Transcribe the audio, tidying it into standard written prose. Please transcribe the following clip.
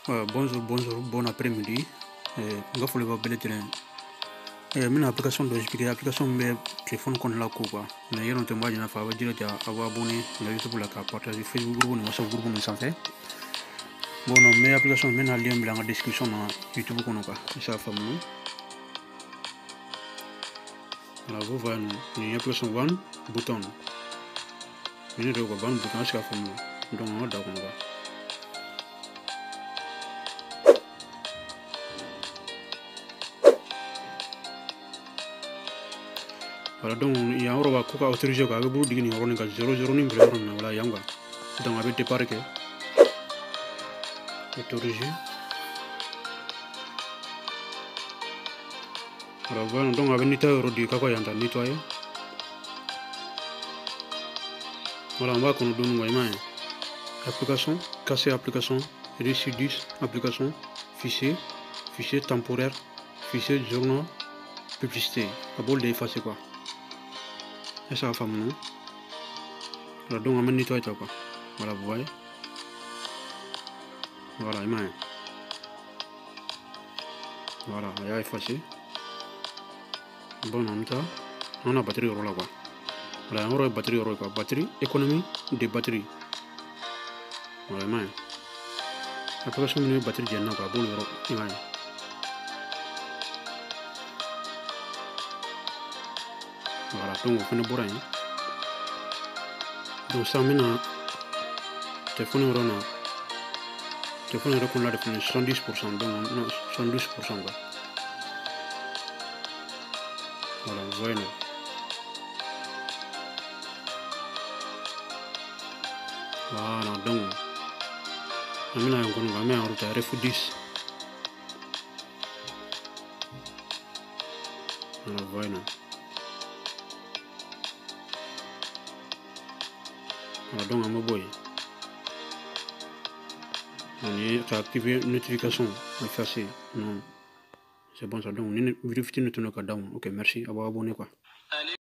Bonjour, bon après-midi. Je vais vous parler une application de l'application de téléphone qu'on a quoi. Mais il y a un témoin qui a fait avoir abonné à YouTube la partager Facebook groupe ou WhatsApp groupe sans fait. Bon, mais application mais na lien dans la description na YouTube qu'on a ça fait nous. La vous voyez une application one bouton. Une de quoi one bouton ça fait nous. Donc on a d'accord. Voilà, donc il y a un robot qui a autorisé à vous dire qu'il y a 00 ni bleu na wala yanga. Donc avec départ que autorisé. Alors voilà, donc avec nettoyer kako yanda nettoyer. Voilà, on va qu'on nous donne une application, casser application, résidus application, fichier, fichier temporaire, fichier journal, publicité. À bol d'effacer quoi. Et ça va faire mon nom. Alors donc on va nettoyer quoi. Voilà, vous voyez. Voilà, voilà, il y a effacé. Bon, on a batterie là quoi. Voilà, on a batterie quoi. Batterie, économie de batterie. Voilà, l'application de batterie de quoi. Bon, voilà, donc on fait le bourrin. Donc ça maintenant, téléphone qu'on a défini 110%, donc non, 112%. Voilà, vous voyez. Voilà, donc on va mettre en route à RF 10. Voilà, vous voyez. Voilà, donc on va boy. On est activé notification effacée. Non, c'est bon ça. Donc on vérifie notre down. Ok, merci. À vous abonner quoi.